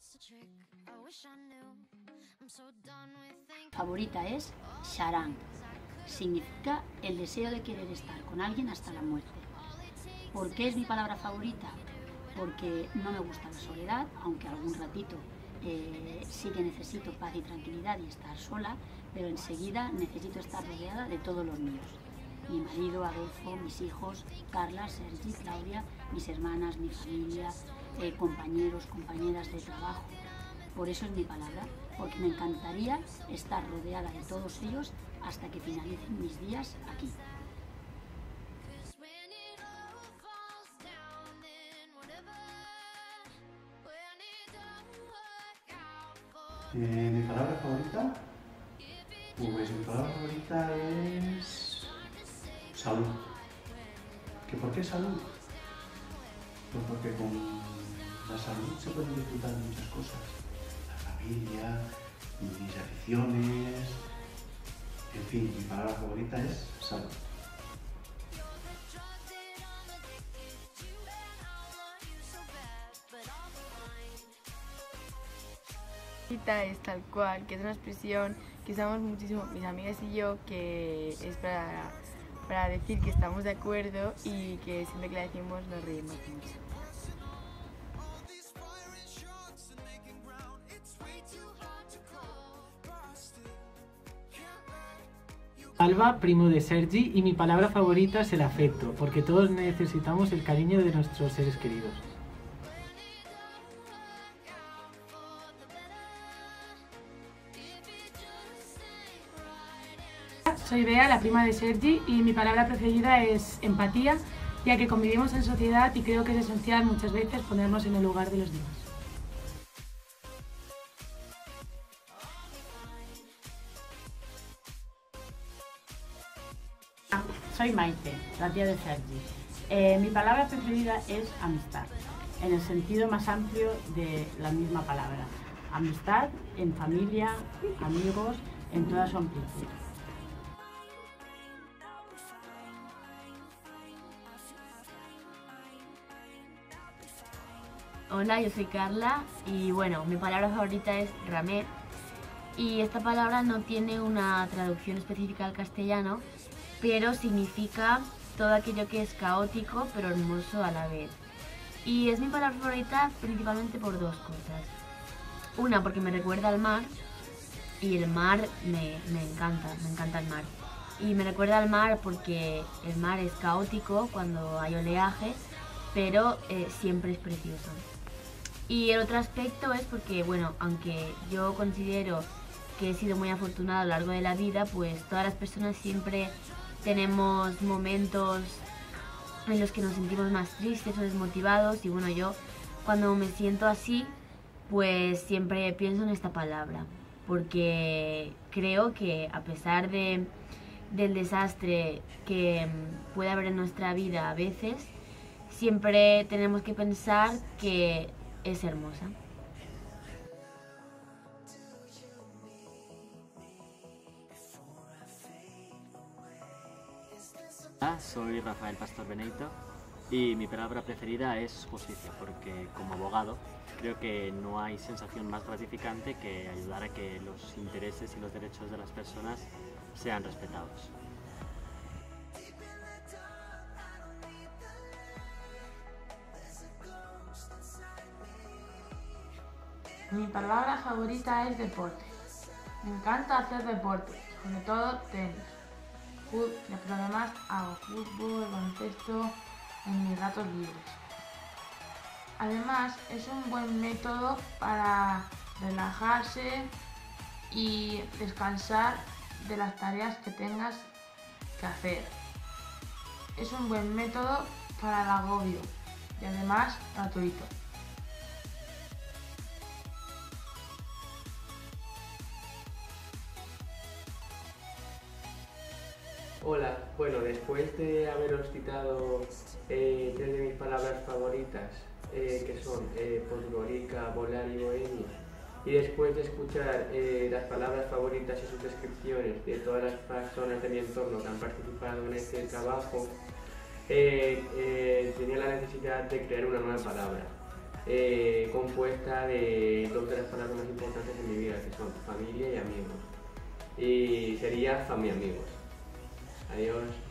Favorita es Sharan. Significa el deseo de querer estar con alguien hasta la muerte. ¿Por qué es mi palabra favorita? Porque no me gusta la soledad, aunque algún ratito sí que necesito paz y tranquilidad y estar sola, pero enseguida necesito estar rodeada de todos los míos. Mi marido, Adolfo, mis hijos, Carla, Sergi, Claudia, mis hermanas, mi familia, compañeros, compañeras de trabajo. Por eso es mi palabra, porque me encantaría estar rodeada de todos ellos hasta que finalicen mis días aquí. Mi palabra favorita, pues mi palabra favorita es salud. ¿Que por qué salud? Pues porque con la salud se pueden disfrutar de muchas cosas. La familia, mis aficiones, en fin, mi palabra favorita es salud. Es tal cual, que es una expresión que usamos muchísimo mis amigas y yo, que es para decir que estamos de acuerdo y que siempre que la decimos nos reímos mucho. Alba, primo de Sergi, y mi palabra favorita es el afecto, porque todos necesitamos el cariño de nuestros seres queridos. Soy Bea, la prima de Sergi, y mi palabra preferida es empatía, ya que convivimos en sociedad y creo que es esencial muchas veces ponernos en el lugar de los demás. Soy Maite, la tía de Sergi. Mi palabra preferida es amistad, en el sentido más amplio de la misma palabra. Amistad en familia, amigos, en toda su amplitud. Hola, yo soy Carla y bueno, mi palabra favorita es ramer y esta palabra no tiene una traducción específica al castellano, pero significa todo aquello que es caótico pero hermoso a la vez. Y es mi palabra favorita principalmente por dos cosas. Una, porque me recuerda al mar y el mar me encanta el mar. Y me recuerda al mar porque el mar es caótico cuando hay oleaje, pero siempre es precioso. Y el otro aspecto es porque, bueno, aunque yo considero que he sido muy afortunada a lo largo de la vida, pues todas las personas siempre tenemos momentos en los que nos sentimos más tristes o desmotivados, y bueno, yo cuando me siento así, pues siempre pienso en esta palabra, porque creo que a pesar del desastre que puede haber en nuestra vida a veces, siempre tenemos que pensar que es hermosa. Soy Rafael Pastor Benito y mi palabra preferida es justicia, porque como abogado creo que no hay sensación más gratificante que ayudar a que los intereses y los derechos de las personas sean respetados. Mi palabra favorita es deporte. Me encanta hacer deporte, sobre todo tenis. Pero además hago fútbol, baloncesto en mis ratos libres. Además es un buen método para relajarse y descansar de las tareas que tengas que hacer. Es un buen método para el agobio y además gratuito. Hola, bueno, después de haberos citado tres de mis palabras favoritas, que son Podgorica, Volar y Bohemia, y después de escuchar las palabras favoritas y sus descripciones de todas las personas de mi entorno que han participado en este trabajo, tenía la necesidad de crear una nueva palabra. compuesta de dos de las palabras más importantes en mi vida, que son familia y amigos. Y sería fami amigos. Adiós.